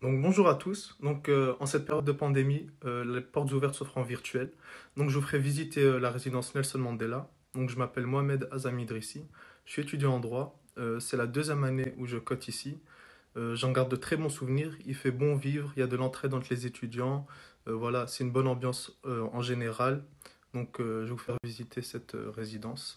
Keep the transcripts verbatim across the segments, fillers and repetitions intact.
Donc bonjour à tous. Donc euh, en cette période de pandémie, euh, les portes ouvertes s'offrent en virtuel. Donc je vous ferai visiter euh, la résidence Nelson Mandela. Donc je m'appelle Mohamed Azami Idrissi. Je suis étudiant en droit. Euh, c'est la deuxième année où je cote ici. Euh, j'en garde de très bons souvenirs. Il fait bon vivre. Il y a de l'entraide entre les étudiants. Euh, voilà, c'est une bonne ambiance euh, en général. Donc euh, je vais vous faire visiter cette euh, résidence.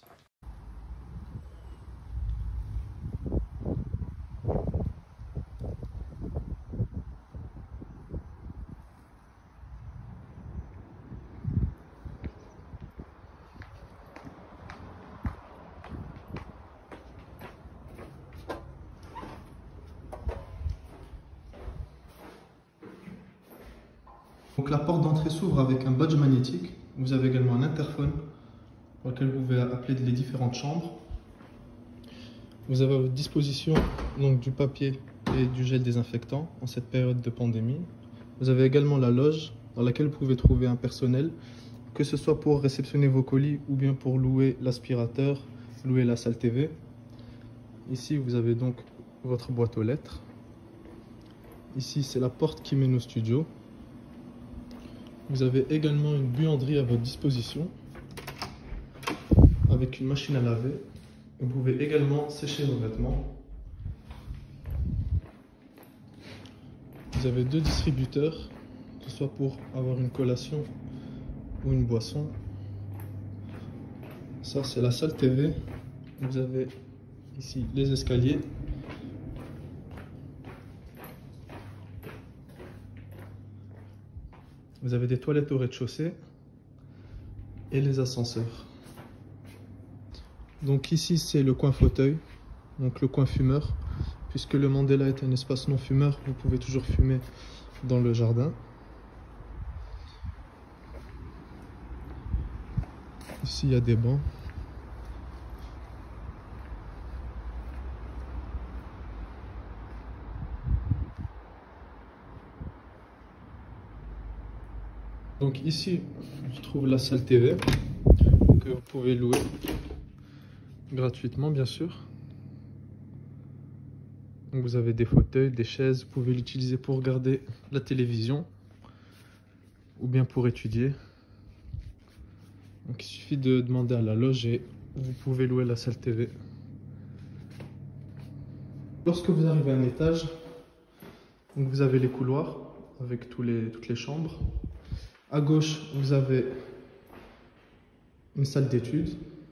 Donc la porte d'entrée s'ouvre avec un badge magnétique. Vous avez également un interphone pour lequel vous pouvez appeler les différentes chambres. Vous avez à votre disposition donc, du papier et du gel désinfectant en cette période de pandémie. Vous avez également la loge dans laquelle vous pouvez trouver un personnel, que ce soit pour réceptionner vos colis ou bien pour louer l'aspirateur, louer la salle T V. Ici, vous avez donc votre boîte aux lettres. Ici, c'est la porte qui mène au studio. Vous avez également une buanderie à votre disposition avec une machine à laver. Vous pouvez également sécher vos vêtements. Vous avez deux distributeurs, que ce soit pour avoir une collation ou une boisson. Ça, c'est la salle T V. Vous avez ici les escaliers. Vous avez des toilettes au rez-de-chaussée et les ascenseurs. Donc ici, c'est le coin fauteuil, donc le coin fumeur. Puisque le Mandela est un espace non fumeur, vous pouvez toujours fumer dans le jardin. Ici, il y a des bancs. Donc ici, on trouve la salle T V que vous pouvez louer gratuitement, bien sûr. Donc vous avez des fauteuils, des chaises, vous pouvez l'utiliser pour regarder la télévision ou bien pour étudier. Donc il suffit de demander à la loge et vous pouvez louer la salle T V. Lorsque vous arrivez à un étage, donc vous avez les couloirs avec tous les, toutes les chambres. À gauche, vous avez une salle d'études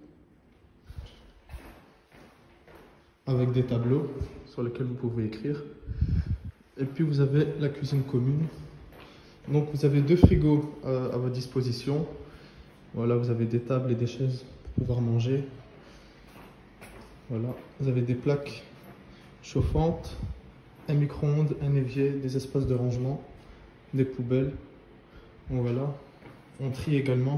avec des tableaux sur lesquels vous pouvez écrire. Et puis vous avez la cuisine commune. Donc vous avez deux frigos à, à votre disposition. Voilà, vous avez des tables et des chaises pour pouvoir manger. Voilà, vous avez des plaques chauffantes, un micro-ondes, un évier, des espaces de rangement, des poubelles. Donc voilà, on trie également.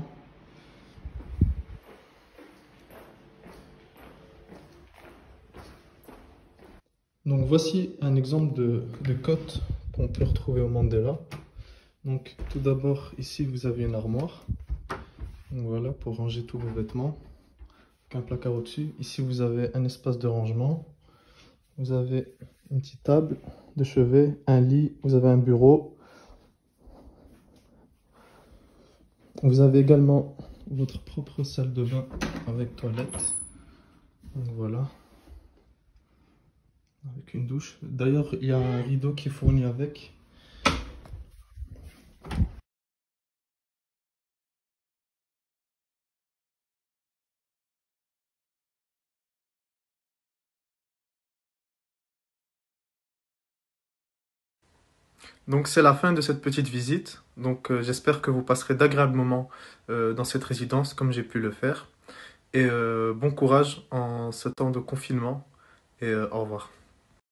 Donc voici un exemple de, de cote qu'on peut retrouver au Mandela. Donc tout d'abord ici vous avez une armoire. Donc voilà, pour ranger tous vos vêtements. Avec un placard au-dessus. Ici vous avez un espace de rangement. Vous avez une petite table de chevet, un lit, vous avez un bureau. Vous avez également votre propre salle de bain avec toilette. Donc voilà. Avec une douche. D'ailleurs, il y a un rideau qui est fourni avec. Donc c'est la fin de cette petite visite. Donc euh, j'espère que vous passerez d'agréables moments euh, dans cette résidence comme j'ai pu le faire. Et euh, bon courage en ce temps de confinement et euh, au revoir.